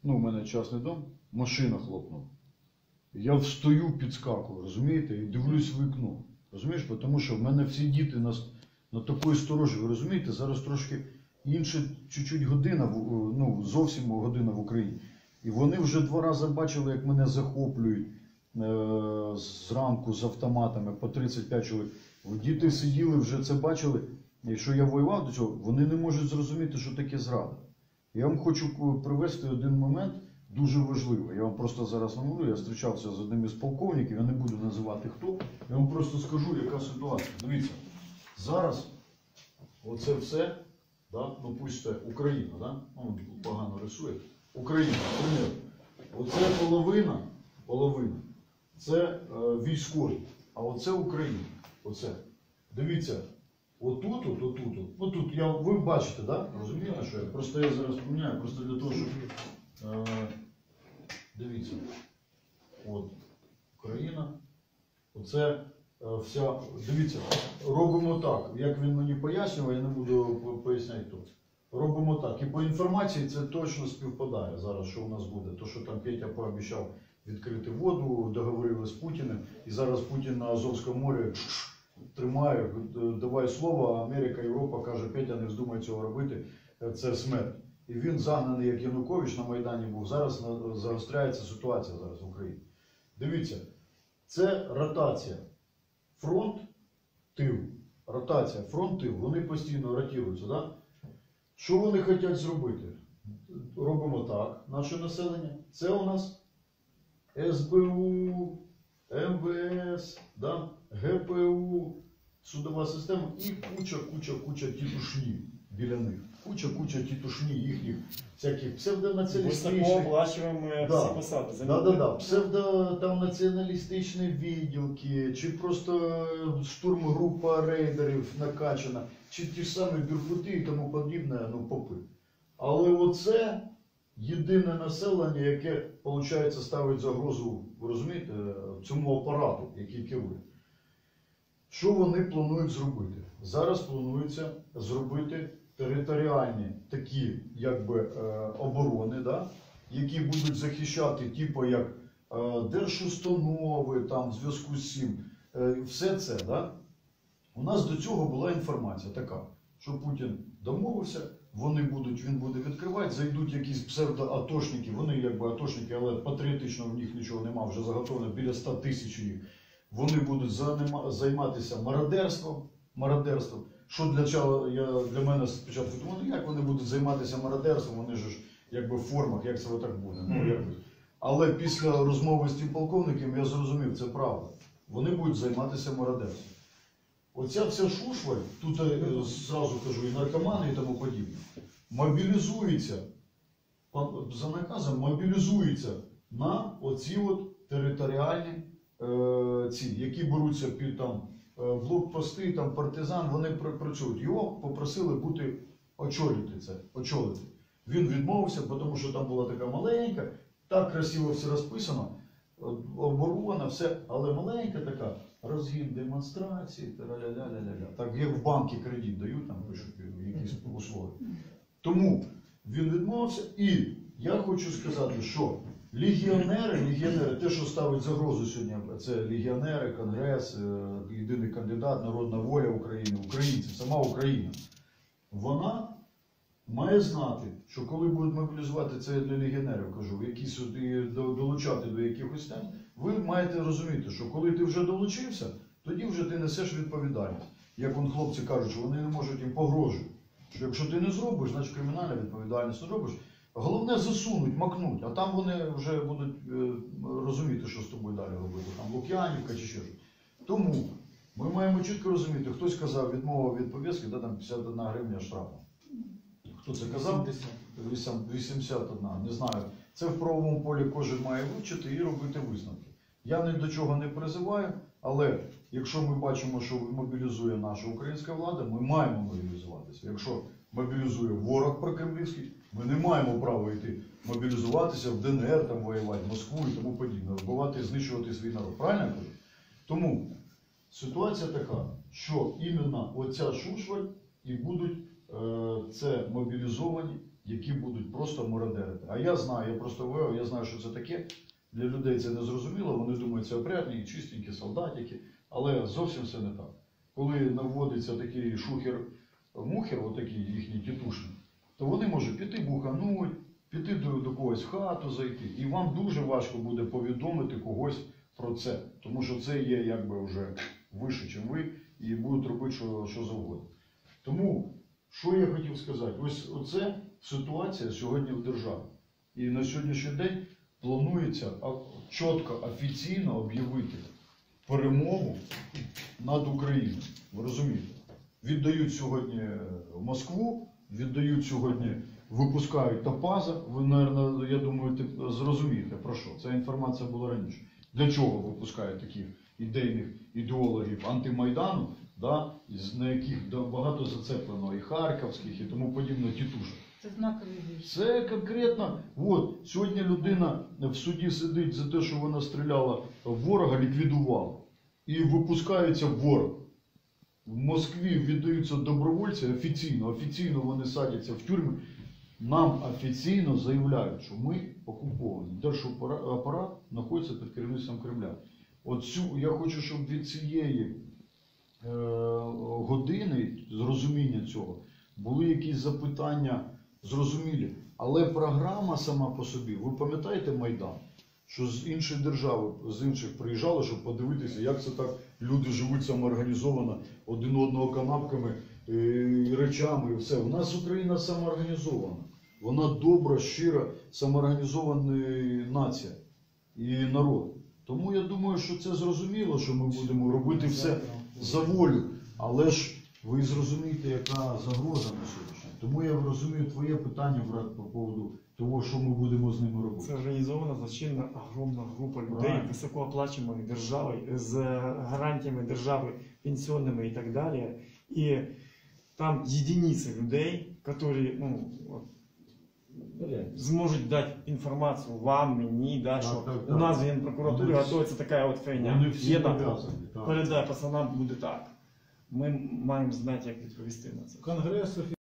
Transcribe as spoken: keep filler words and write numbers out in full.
ну, у мене частний дом, машина хлопнула. Я встаю, підскакую, розумієте, і дивлюсь в вікно. Розумієш, тому що в мене всі діти на, на такої сторожі, ви розумієте, зараз трошки інша чуть-чуть година, ну, зовсім година в Україні. І вони вже два рази бачили, як мене захоплюють е зранку з автоматами по тридцять п'ять чоловік. Діти сиділи, вже це бачили. Якщо я воював до цього, вони не можуть зрозуміти, що таке зрада. Я вам хочу привести один момент, дуже важливий. Я вам просто зараз намалюю, я зустрічався з одним із полковників, я не буду називати хто. Я вам просто скажу, яка ситуація. Дивіться, зараз оце все, да? Ну пусть це Україна, да? Ну, погано рисує. Україна, примір. Оце половина, половина, це е, військові, а оце Україна. Оце. Дивіться, отут, от, отут, от. Ну тут, я, ви бачите, да? Розумієте, що я? Просто я зараз поміняю, просто для того, щоб... Е, дивіться, от, Україна, оце е, вся, дивіться, робимо так, як він мені пояснював, я не буду поясняти тут. Робимо так, і по інформації це точно співпадає зараз, що у нас буде. То, що там Петя пообіцяв відкрити воду, договорили з Путіним, і зараз Путін на Азовському морі тримає, давай слово, а Америка, Європа каже, Петя, не вздумай цього робити, це смерть. І він загнаний, як Янукович на Майдані був, зараз загостряється ситуація зараз в Україні. Дивіться, це ротація. Фронт, тил. Ротація, фронт, тил. Вони постійно ротіруються, да? Що вони хочуть зробити? Робимо так, наше населення. Це у нас ес бе у, ем ве ес, да? ге пе у, судова система і куча-куча-куча тітушні біля них. Куча-куча тітушні їхніх всяких псевдонаціоналістичних. Високооплачуємо да. всі посади. Да, да, да. Псевдо там націоналістичні відділки, чи просто штурмгрупа рейдерів накачана, чи ті ж самі Беркути і тому подібне, ну, попи. Але оце єдине населення, яке, виходить, ставить загрозу, ви розумієте, цьому апарату, який керує. Що вони планують зробити? Зараз планується зробити територіальні такі, якби, оборони, да? Які будуть захищати, типу, як е, держустанови, там, в зв'язку з цим. Е, все це, да? У нас до цього була інформація така, що Путін домовився, вони будуть, він буде відкривати, зайдуть якісь псевдоатошники, вони якби атошники, але патріотично в них нічого немає, вже заготовлено біля ста тисяч їх. Вони будуть займатися мародерством, мародерством. Що для, я, для мене спочатку думаю, ну як вони будуть займатися мародерством, вони ж якби в формах, як це так буде. Ну, якби. Але після розмови з тим полковником я зрозумів, це правда. Вони будуть займатися мародерством. Оця вся шушваль, тут я зразу кажу, і наркомани і тому подібне, мобілізується, за наказом мобілізується на оці от територіальні е, ці, які беруться під там блокпости, там партизан, вони працюють. Його попросили бути, очолити це, очолити. Він відмовився, тому що там була така маленька, так красиво все розписано, оборона, все, але маленька така, розгін демонстрації, ля-ля-ля-ля-ля. Так як в банки кредит дають, там пишуть якісь условия. Тому він відмовився, і я хочу сказати, що легіонери, легіонери, те, що ставить загрозу сьогодні, це легіонери, Конгрес, єдиний кандидат, народна воля України, українці, сама Україна, вона має знати, що коли будуть мобілізувати, це для легіонерів, кажу, якісь долучати до якихось тем, ви маєте розуміти, що коли ти вже долучився, тоді вже ти несеш відповідальність. Як он хлопці кажуть, що вони не можуть їм погрожувати. Що якщо ти не зробиш, значить кримінальна відповідальність не зробиш. Головне засунуть, макнуть, а там вони вже будуть е, розуміти, що з тобою далі робити. Там Лук'янівка чи ще щось. Тому ми маємо чітко розуміти, хтось казав відмова від повістки, да, там п'ятдесят одна гривня штрафу. Хто це казав? вісімдесят одна, не знаю. Це в правовому полі кожен має вивчити і робити висновки. Я ні до чого не призиваю, але якщо ми бачимо, що мобілізує наша українська влада, ми маємо мобілізуватися. Якщо мобілізує ворог прокремлівський, ми не маємо права йти мобілізуватися в де ен ер, там, воювати, в Москву і тому подібне, вбивати і знищувати свій народ. Правильно я кажу? Тому ситуація така, що іменно оця шушваль і будуть е, це мобілізовані які будуть просто мародерити. А я знаю, я просто воював, я знаю, що це таке. Для людей це не зрозуміло, вони думають, це опрятні, чистенькі солдатики, але зовсім все не так. Коли наводиться такий шухер-мухер, отакий їхній тітушний, то вони можуть піти бухануть, піти до, до когось в хату зайти. І вам дуже важко буде повідомити когось про це. Тому що це є якби вже вище, ніж ви, і будуть робити що, що завгодно. Тому, що я хотів сказати, ось оце ситуація сьогодні в державі. І на сьогоднішній день планується чітко, офіційно об'явити перемогу над Україною. Ви розумієте? Віддають сьогодні Москву, віддають сьогодні, випускають Топаза. Ви, мабуть, я думаю, зрозумієте про що. Ця інформація була раніше. Для чого випускають таких ідейних ідеологів антимайдану, да, на яких багато зацеплено і харківських, і тому подібне тітушок. Це знакові речі. Це конкретно, от, сьогодні людина в суді сидить за те, що вона стріляла в ворога, ліквідувала. І випускається ворог. В Москві віддаються добровольці офіційно, офіційно вони садяться в тюрми. Нам офіційно заявляють, що ми окуповані. Держапарат знаходиться під керівництвом Кремля. От цю, я хочу, щоб від цієї е, години, зрозуміння цього, були якісь запитання зрозумілі. Але програма сама по собі, ви пам'ятаєте Майдан? Що з іншої держави, з інших приїжджали, щоб подивитися, як це так люди живуть самоорганізовано, один одного канапками, і речами і все. У нас Україна самоорганізована. Вона добра, щира, самоорганізована нація і народ. Тому я думаю, що це зрозуміло, що ми будемо робити все за волю. Але ж ви зрозумієте, яка загроза на сьогодні. Тому я розумію твоє питання, брат, по поводу того, що ми будемо з ними робити. Це організована злочинна огромна група людей, Правильно. високооплачуваних державою, з гарантіями держави, пенсіонними і так далі. І там єдиниці людей, які ну, зможуть дати інформацію вам, мені, да, Так, що так, у так. нас в Генпрокуратурі Вони всі- готується така от фігня. Вони всі Є там, пов'язані, так. передай пацанам буде так. Ми маємо знати, як відповісти на це. Конгрес